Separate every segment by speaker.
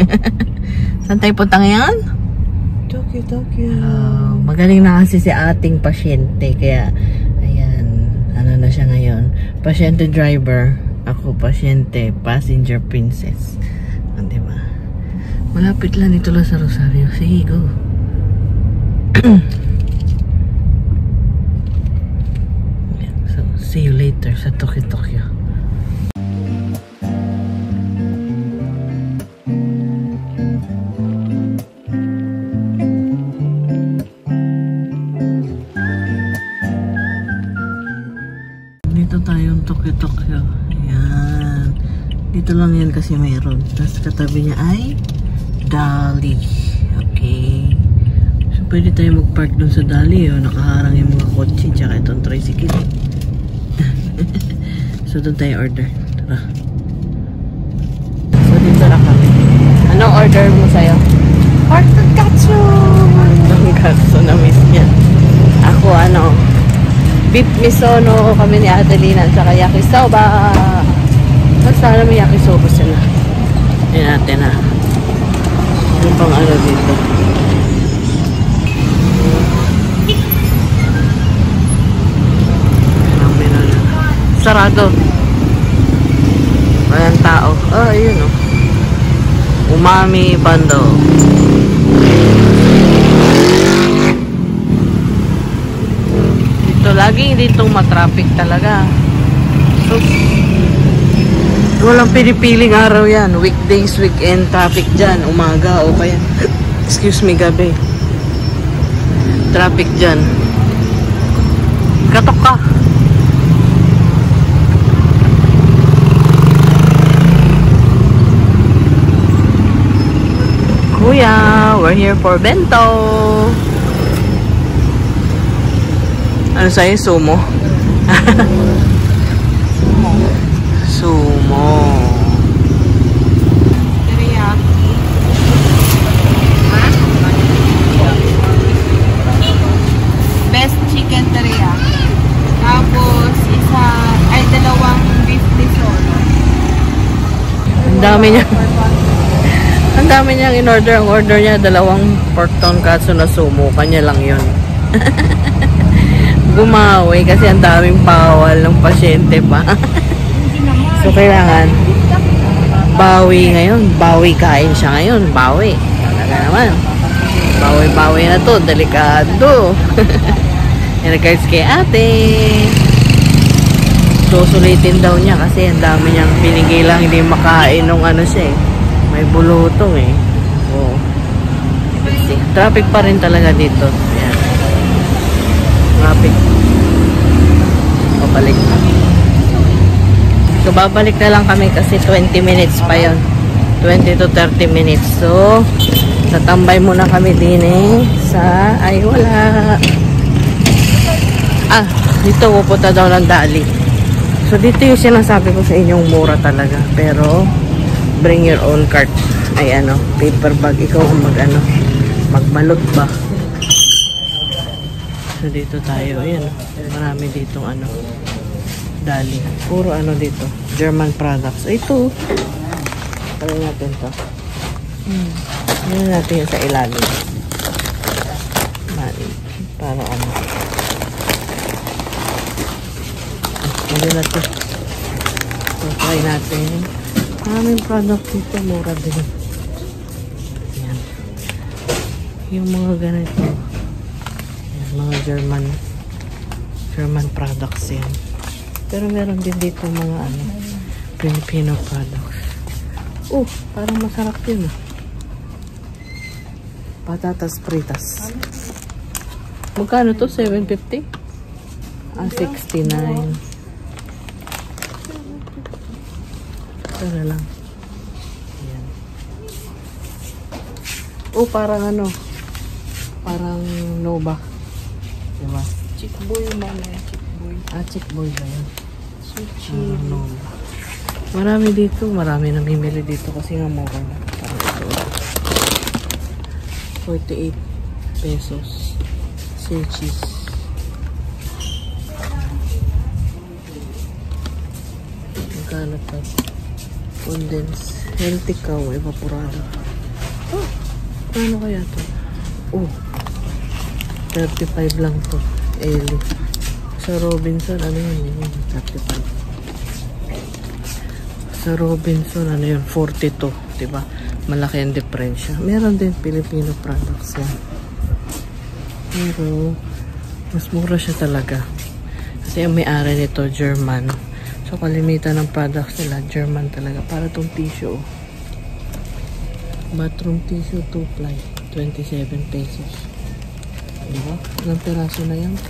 Speaker 1: Saan tayo punta ngayon?
Speaker 2: Tokyo, Tokyo.
Speaker 1: Magaling na kasi si ating pasyente. Kaya, ayan. Ano na siya ngayon? Pasyente driver. Ako, pasyente. Passenger princess. Diba? Malapit lang ito lang sa Rosario. Sige, go. So, see you later sa Tokyo, Tokyo. Dito tayong Tokyo, Tokyo. Ayan. Dito lang yan kasi mayroon. Tapos katabi niya ay Dali. Okay. So, pwede tayo mag-park dun sa Dali. Oh. Nakaharang yung mga kotse. Tsaka itong tricycle. So, dun tayo order. Tara. So, dito na kami. Anong order mo sa'yo? Pork katsu! Ang katsu na miss niya. Ako, beef misono kami ni Adelina. Tsaka yakisoba. Sana may yakisoba sila. Yan natin na. Yung pang dito. Sarado. Walang tao. Ayun o. Umami bundle. Dito laging ditong matraffic talaga. So, walang pinipiling araw yan. Weekdays, weekend, traffic dyan. Umaga o kaya, excuse me, gabi. Traffic dyan. Katok ka. Kuya, we're here for bento. Ano sa'yo? Sumo? Sumo.
Speaker 2: Teriyaki. Best chicken teriyaki. Tapos, dalawang beef misono.
Speaker 1: Ang dami niya. Ang dami niyang in-order. Ang order niya, 2 pork tonkatsu na sumo. Kanya lang yun. Gumawi kasi ang daming bawal ng pasyente pa. So, kailangan bawi ngayon. Bawi kain siya ngayon. Bawi. Talaga naman. Bawi-bawi na to. Delikado. In regards kay ate. Susulitin daw niya kasi ang dami niyang pinigil lang hindi makain nung siya eh. May bulutong eh. Oh. Traffic pa rin talaga dito. Ayan. Traffic. Babalik na. So, babalik na lang kami kasi 20 minutes pa yon. 20 to 30 minutes. So, tatambay muna kami din sa... Ay, wala. Dito pupunta daw ng Dali. So, dito yung sinasabi ko sa inyong mura talaga. Pero, bring your own cart. Ay, paper bag. Ikaw ang magbalot ba? So, dito tayo. Ayan, marami ditong Dali. Puro dito. German products. Ito. Try natin to. Yan natin yung sa ilalim. Para Ano na to? So, try natin. Maraming product dito. Mura din. Yan. Yung mga ganito. Yan, mga German products yan. Pero meron din dito mga Filipino products. Parang masarap yun. Patatas fritas. Magkano to? 750? 69. Tara lang. Ayan. Parang parang Nova. Diba?
Speaker 2: Chickboy mama. Chickboy.
Speaker 1: Chickboy ba yun?
Speaker 2: Sushi.
Speaker 1: Nova. Marami dito. Marami namimili dito kasi nga mura na. Parang ito. 48 pesos. Say cheese. Magkano to? Condensed. Healthy cow. Evaporado. Paano kaya to? Oh, 35 lang to. Eli. Sa Robinson, ano yun? 35. Sa Robinson, ano yun? 42. Diba? Malaki ang diferensya. Meron din Filipino products yan. Pero, mas mura siya talaga. Kasi ang may-ari nito, German. So, kalimitan ng products nila, German talaga. Para tong tissue. Bathroom tissue 2-ply. 27 pesos. Diba? Ilang peraso na yan?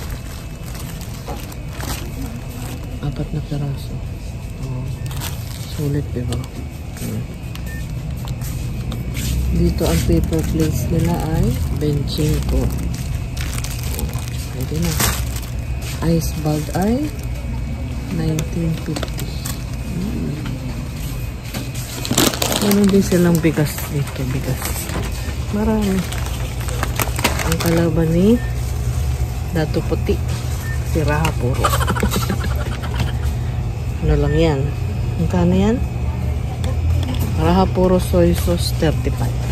Speaker 1: 4 na peraso. Oh. Sulit, diba? Dito ang paper plates nila ay Benchingko. Oh, pwede na. Ice bag ay 1950. Meron din silang bigas dito. Bigas. Marami. Ang kalaban ni Dato Puti. Si Raha puro. Ano lang yan? Magkano yan? Raha puro soy sauce 35.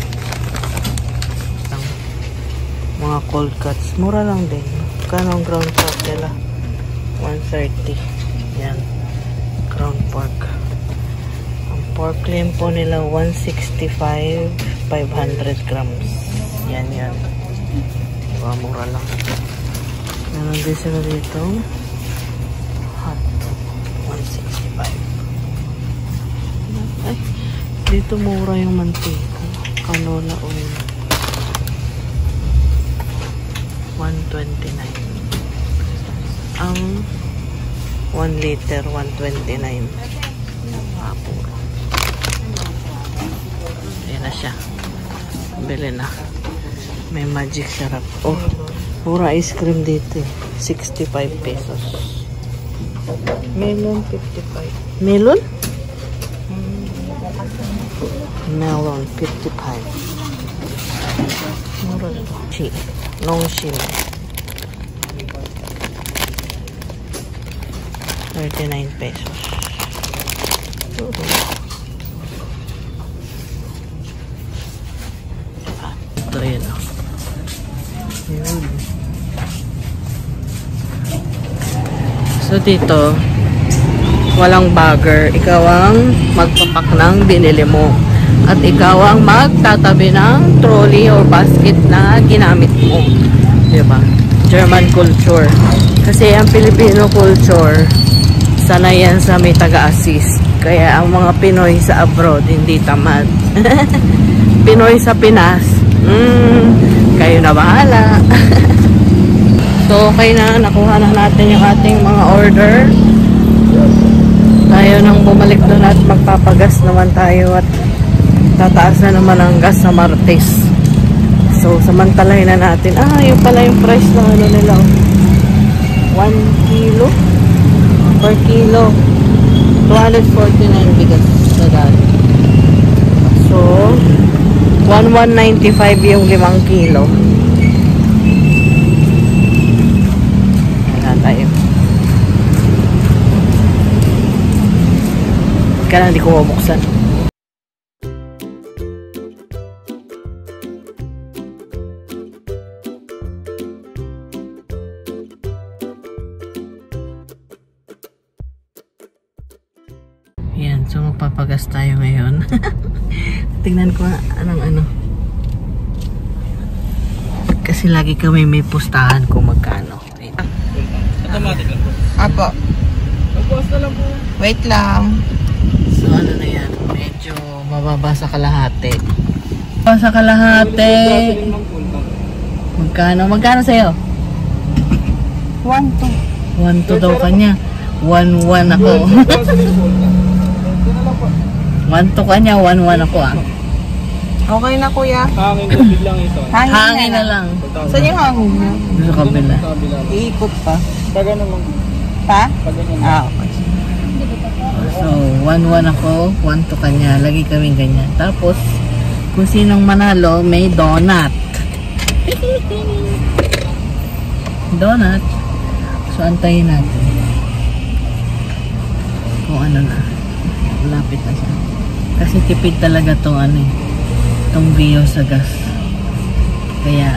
Speaker 1: Mga cold cuts. Mura lang din. Magkano ang ground pork nila? 130. Yan. Ground pork. Ang pork limpo nila 165. 500 grams. Yan yan. Diba, mura lang. Meron din sila dito. Hot dog. 165. Ay. Dito mura yung mantika. Canola oil. 129. Ang 1 liter, 129. Puro. Ayan na siya. Bili na. May magic syrup. Oh, mura ice cream dito. 65 pesos.
Speaker 2: Melon 55.
Speaker 1: Melon? Melon 55. Mura na. Long shin. 39 pesos. Ito yun. So dito, walang bagger. Ikaw ang magpapak ng binili mo. At ikaw ang magtatabi ng trolley or basket na ginamit mo. Diba? German culture. Kasi ang Filipino culture, sanay yan sa may taga-assist. Kaya ang mga Pinoy sa abroad, hindi tamad. Pinoy sa Pinas, kayo na bahala. So, okay na. Nakuha na natin yung ating mga order. Tayo nang bumalik doon at magpapagas naman tayo at tataas na naman ang gas sa Martes. So, samantalahin na natin. Yung pala yung price ng ano nila. 1 kilo. Per kilo. 249 bigas sa dati. So, 1195 yung 5 kilo. Ayan tayo. Kaya hindi ko mabuksan. Ayan, so magpapagas tayo ngayon. Tingnan ko anong ano. Kasi lagi kami may pustahan kung magkano.
Speaker 3: Automatic lang.
Speaker 2: Apo.
Speaker 3: Magbukas na lang po.
Speaker 2: Wait lang.
Speaker 1: So ano na yan, medyo mababa sa kalahati. Sa kalahati. Magkano? Magkano sa'yo?
Speaker 2: 1, 2.
Speaker 1: 1-2 daw kanya. 1-1 ako. 1-2 kanya, 1-1 ako ah.
Speaker 2: Okay na kuya.
Speaker 3: Hangin tubig lang ito.
Speaker 1: Hangin na lang.
Speaker 2: Saan yung hangin niya?
Speaker 1: Sa kabila.
Speaker 3: Sa kabila.
Speaker 2: Iikot pa.
Speaker 3: Pag ano lang.
Speaker 2: Pa?
Speaker 3: Pag ganyan.
Speaker 2: Okay.
Speaker 1: So, 1-1 ako, 1-2 kanya. Lagi kami ganyan. Tapos, kung sinong manalo, may donut. Donut. So, antayin natin. Kung ano na. Lapit na siya. Kasi tipid talaga tong ano eh. Tong Vio sa gas. Kaya,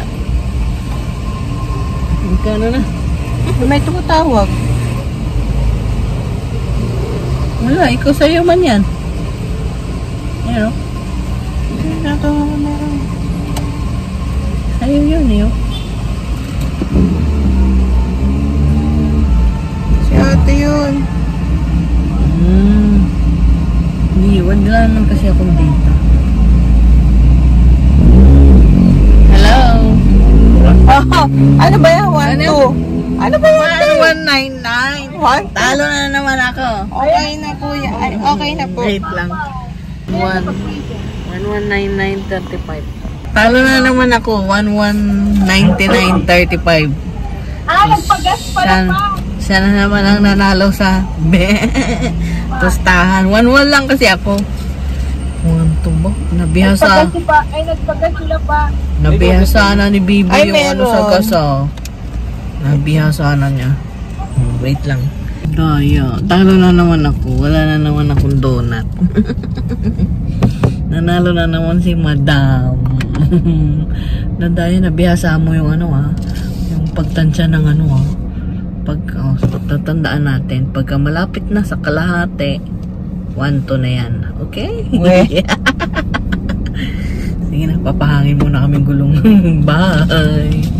Speaker 1: magkano na?
Speaker 2: May tumatawag.
Speaker 1: Wala, ikaw sa'yo man yan. Ayan o.
Speaker 2: Ito, meron.
Speaker 1: Sa'yo yun eh.
Speaker 2: Si ate yun.
Speaker 1: Hindi, wala naman kasi akong data. Hello?
Speaker 2: Oh, ano ba yan? 1-2. Ano ba yan?
Speaker 1: 1199.
Speaker 2: 1?
Speaker 1: Talo na naman ako.
Speaker 2: Okay na kuya. Ay, okay na po.
Speaker 1: Wait lang. 1199.35. Talo na naman ako. 1199.35.
Speaker 2: Nagpagas
Speaker 1: Siya na naman ang nanalo sa tostahan. 1-1 lang kasi ako. 1-2 ba? Nabihasa.
Speaker 2: Nagpagas sila pa.
Speaker 1: Nabihasa na ni Bibi
Speaker 2: Ay,
Speaker 1: yung ano sa
Speaker 2: meron.
Speaker 1: gasa. Nabihasa na niya. Wait lang. Daya. Talo na naman ako. Wala na naman akong donut. Nanalo na naman si Madam. Daya, nabihasa mo yung ano yung pagtansya ng ano Pag, tatandaan natin. Pagka malapit na sa kalahati, 1-2 na yan. Okay? Sige na, papahangin muna kaming gulong. Bye!